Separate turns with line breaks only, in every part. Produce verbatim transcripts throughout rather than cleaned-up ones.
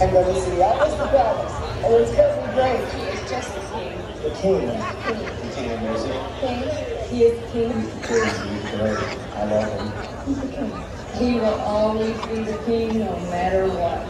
go to see Elvis the Pelvis. And it's going to be great.
It's just the king.
The king.
King.
The king of music.
King. He is the king.
He's the king. He's great. I love him.
He's the king. He will always be the king no matter what.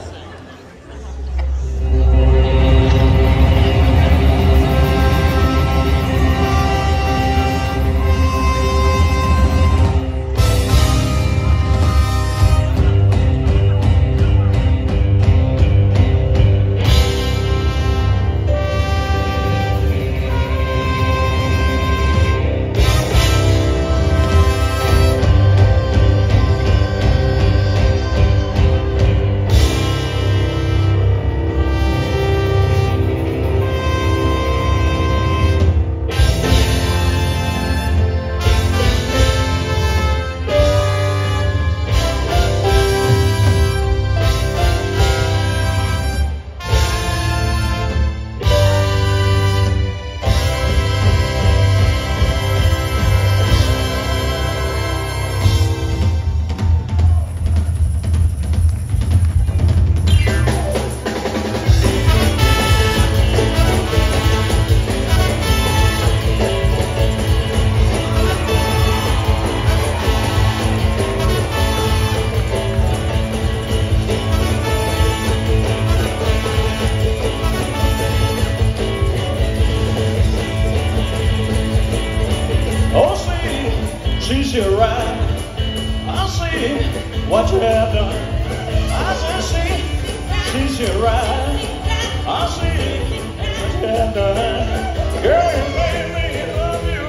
She's your right. I see what you have done. I said, see, she's your right. I see what you have done. Girl, you made me love you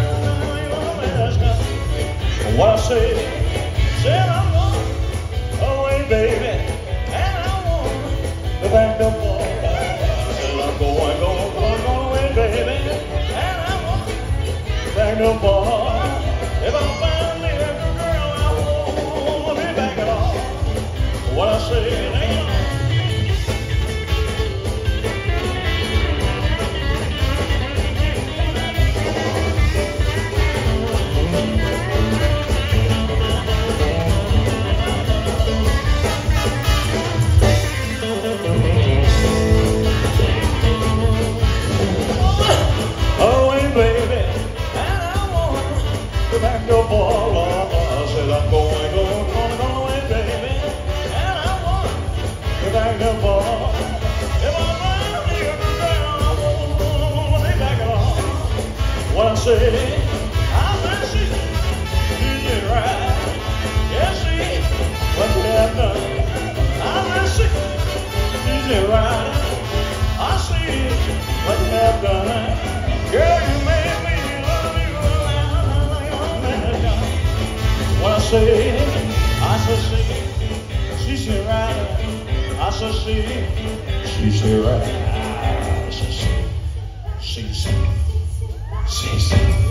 and what I said, said I'm going away, baby, and I want to back the ball. I said I'm going, going, going, going away, baby, and I want to back the ball. If I find me a girl, I won't be back at all. What I say, it ain't on. Oh, hey, baby, and I want to back your ball. I said I'm going, going, going, going away, baby, and I want to back your ball. If I find me a girl, I won't be back at all. What I say, I said she, she's right. Yeah, see what you have done. I said she, she's right. I see what you have done. Girl, you made me love you. What I say, I said see, she's right. I said see, she's right. I said see, she, she, she, she.